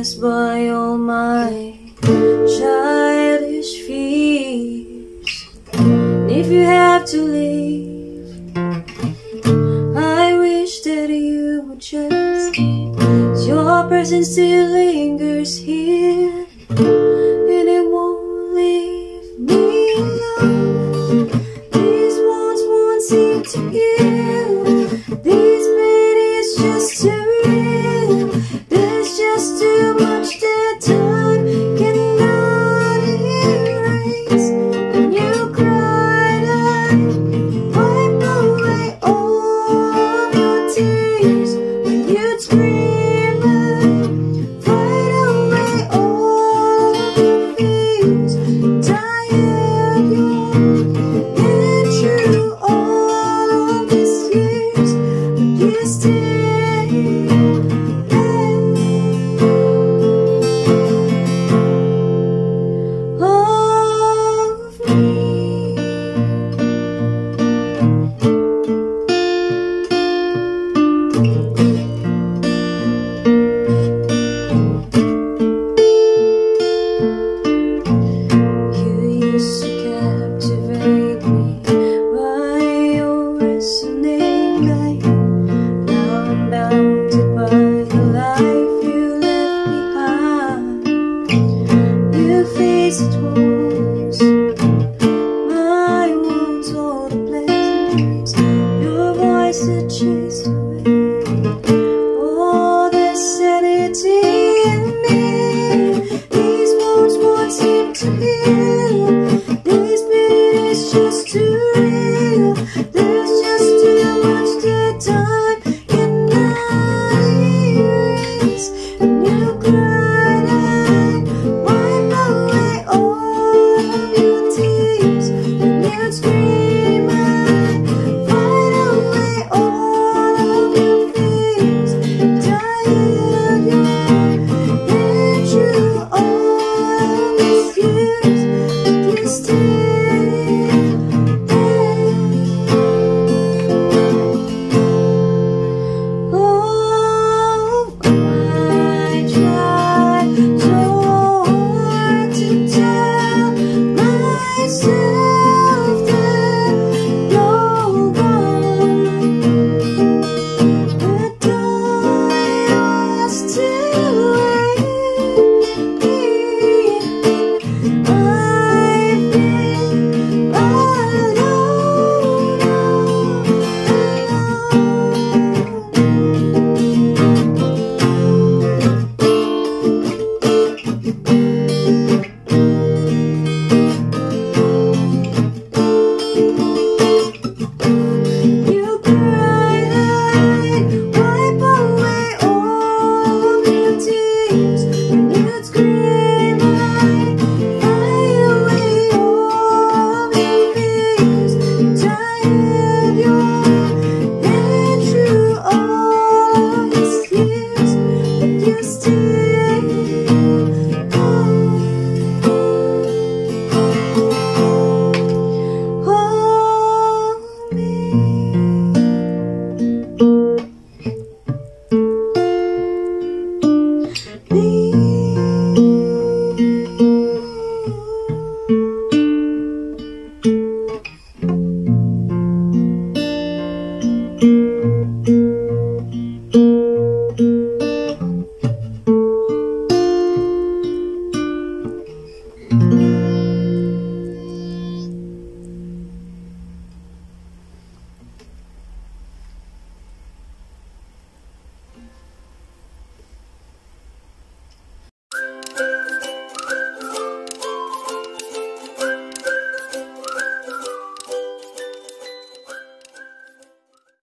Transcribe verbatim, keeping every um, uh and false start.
passed by all my childish fears. And if you have to leave, I wish that you would just stay. Your presence still lingers here, and it won't leave me alone. These wounds won't seem to heal. This pain is just too real. There's just too much that time cannot erase. When you cried, I wiped away all your tears. When you screamed,